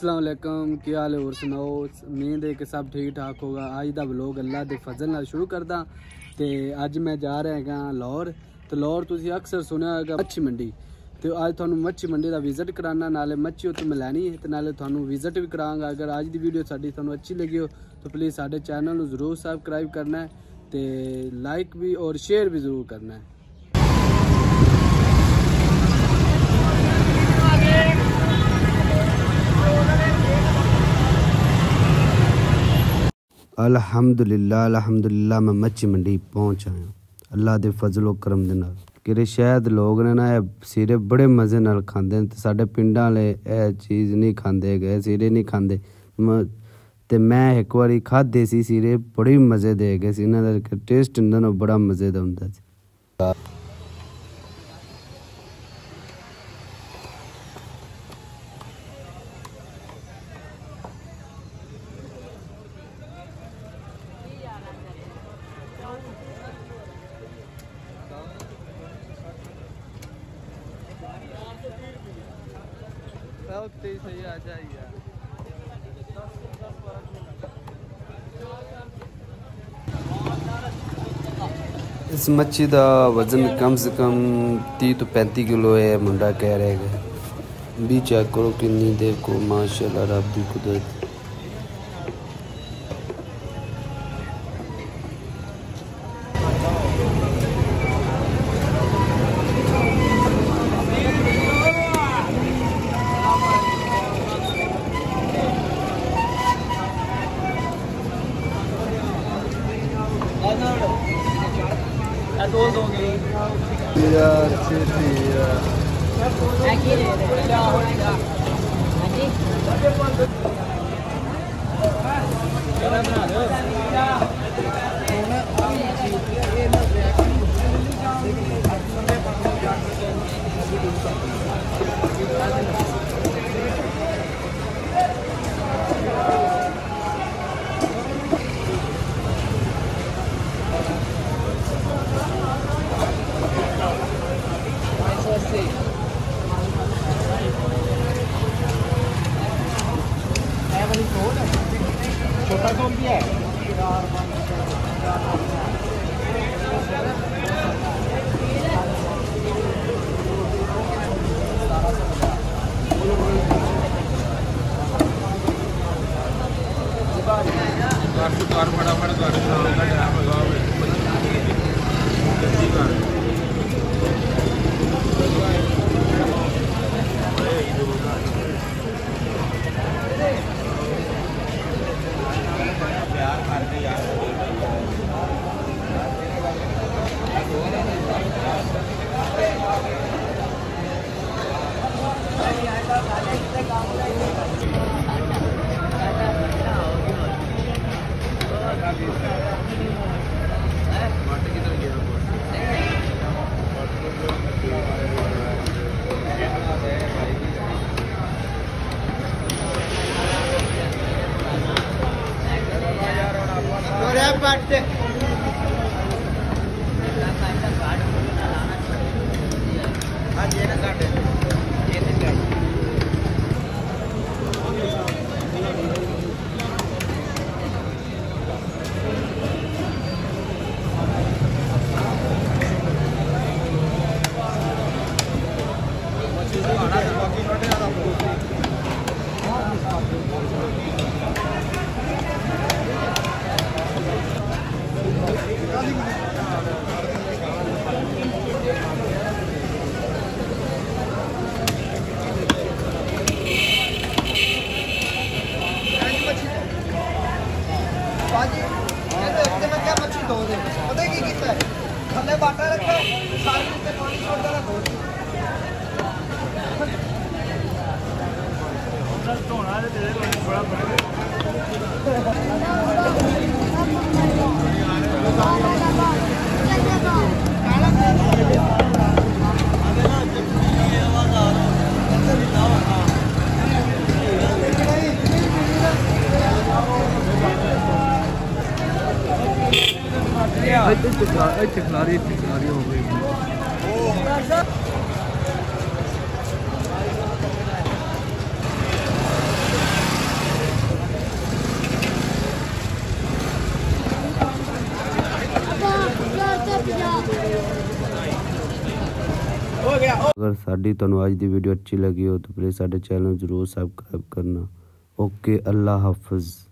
अस्सलाम वालेकुम, क्या हाल है? और सुनाओ। उम्मीद है कि सब ठीक ठाक होगा। अज का व्लॉग अल्लाह के फजल नाल शुरू करदा। तो अज मैं जा रहा हाँ लाहौर। तो लाहौर तुसीं अक्सर सुनिया होगा मच्छी मंडी। तो अज तुहानू मच्छी मंडी का विजिट कराना, नाले मच्छी उत्थे मैं लैनी है, तो नाले तुहानू विजिट भी करांगा। अगर अज की वीडियो साडी तुहानू अच्छी लगी हो तो प्लीज़ साडे चैनल नू जरूर सबसक्राइब करना है, तो लाइक भी और शेयर भी जरूर करना है। अल्हम्दुलिल्लाह मैं मच्छी मंडी पहुँच आया अल्लाह के फजलो करम दे नाल। कि शायद लोग ने ना सिरे बड़े मज़े नाल खांदे ने, साडे पिंडां वाले यह चीज़ नहीं खांदे गए, सिरे नहीं खांदे। ते मैं एक बारी खाधे सी सिरे, बड़े मज़े दे गए सी। इन्हां दा टेस्ट इन्हां दा बड़ा मज़े दा हुंदा सी। सही आ जाइए। इस मच्छी का वजन कम से कम 30 तो 35 किलो है। मुंडा कह रहे हैं भी चेक करो कितनी देखो, माशाल्लाह रब दी कुदरत। यार छोटा कौन भी है? खिलाड़ी हो गई। अगर साड़ी तुहानू अज दी वीडियो अच्छी लगी हो तो प्लीज़ साडे चैनल जरूर सबसक्राइब करना। ओके, अल्लाह हाफिज़।